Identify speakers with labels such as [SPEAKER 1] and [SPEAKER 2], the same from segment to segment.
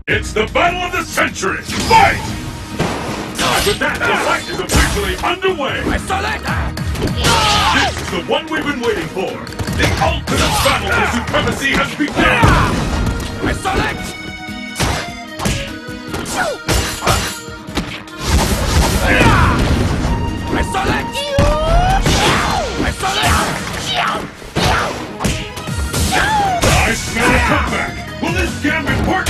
[SPEAKER 1] It's the battle of the century! Fight! And with that, the fight is officially underway!
[SPEAKER 2] I saw that!
[SPEAKER 1] This is the one we've been waiting for! The ultimate battle for supremacy has begun!
[SPEAKER 2] I saw that! I saw that! I saw that!
[SPEAKER 1] I smell a comeback! Will this gambit work?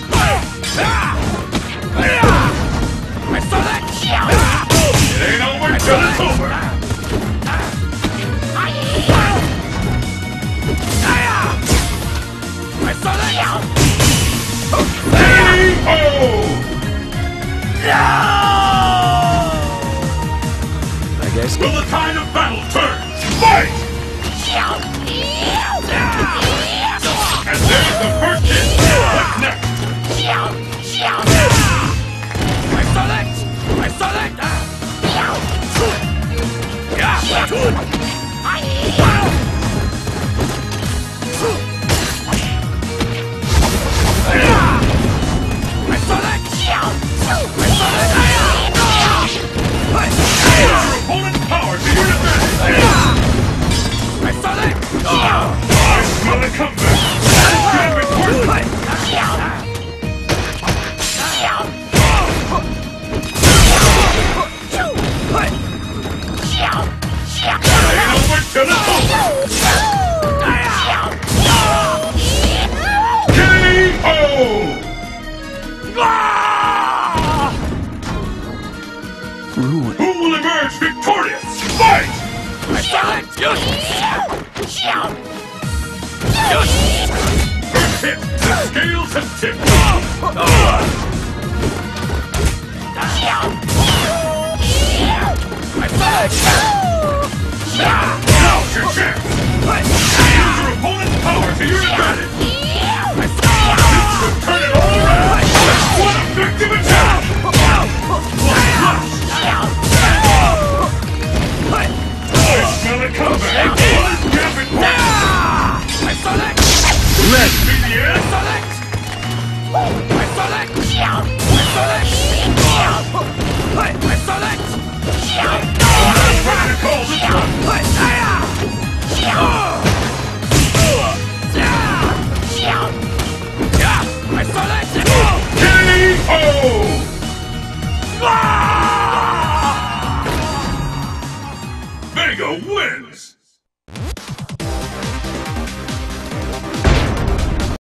[SPEAKER 2] I saw that!
[SPEAKER 1] It ain't over till it's over!
[SPEAKER 2] I saw that!
[SPEAKER 1] K.O.
[SPEAKER 2] I guess.
[SPEAKER 1] Will the tide of battle turn? Fight! And there's the first hit! What's next?
[SPEAKER 2] I saw that! I saw that! I saw that!
[SPEAKER 1] Your opponent's power to your advantage!
[SPEAKER 2] I saw that!
[SPEAKER 1] I smell a comeback! This gambit works! Ain't over till it's over! K.O.
[SPEAKER 2] Ruin.
[SPEAKER 1] Who will emerge victorious? Fight!
[SPEAKER 2] I saw that! Yes!